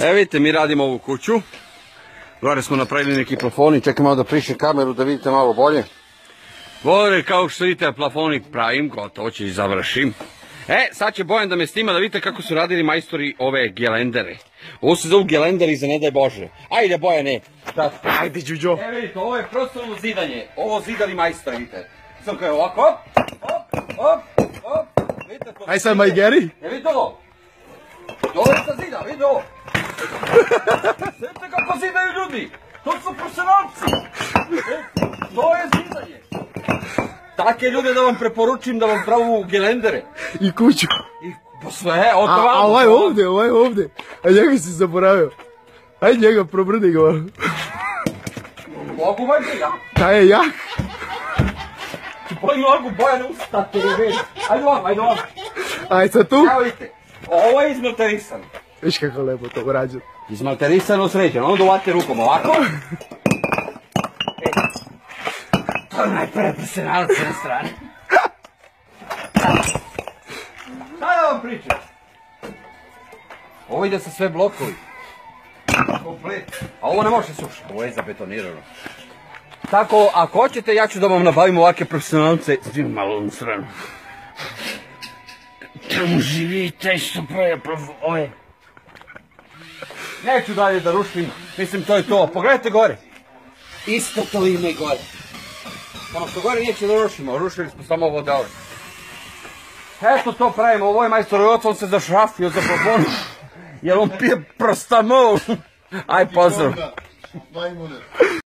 Evo vidite, mi radimo ovu kuću. Gore smo napravili neki plafoni, čekaj malo da prišem kameru da vidite malo bolje. Gore, kao što vidite, plafonik pravim, gotovo će i završim. Sad će Bojan da me snima da vidite kako su radili majstori ove gelendere. Ovo se zovu gelenderi za ne daj Bože. Ajde Bojane. Ajde Đuđo. Evo vidite, ovo je prostorno zidanje. Ovo zidali majstori, vidite. Samo kao ovako, hop. Aj sad Majgeri. Vidite ovo. Ovo je sa zida, vidite ovo. Vidite kako zidaju ljudi. To su profesionalci. To je zidanje. Take ljude da vam preporučim da vam pravu gelendere. I kuću. I sve, od toga. A ovaj ovdje. A njega si zaboravio. Aj njega, probrdi ga. Mogu vađe ja. Taj je jak. Boj nogu, Bojane, ustate i već. Ajde vam. Aj sad tu. Evo vidite, ovo je izmalterisano. Viš kako lepo to urađeno. Izmalterisano sređeno, onda uvate rukom ovako. To je najprofesionalac na strani. Šta da vam pričam? Ovo ide sa sve blokovi. Komplet. A ovo ne može sušiti, ovo je zabetonirano. Tako, ako hoćete, ja ću da vam nabavim ovake profesionalce. Svim malo na stranu. Tamo živite što pravi ove. Neću dalje da rušim, mislim to je to. Pogledajte gore. Isto to ima i gore. Samo što gore neće da rušimo, rušili smo samo ovo dole. Eto to pravimo, ovo je majstor Joc, on se zašrafio za plafon. Jer on pije prostamol. Aj pozdrav.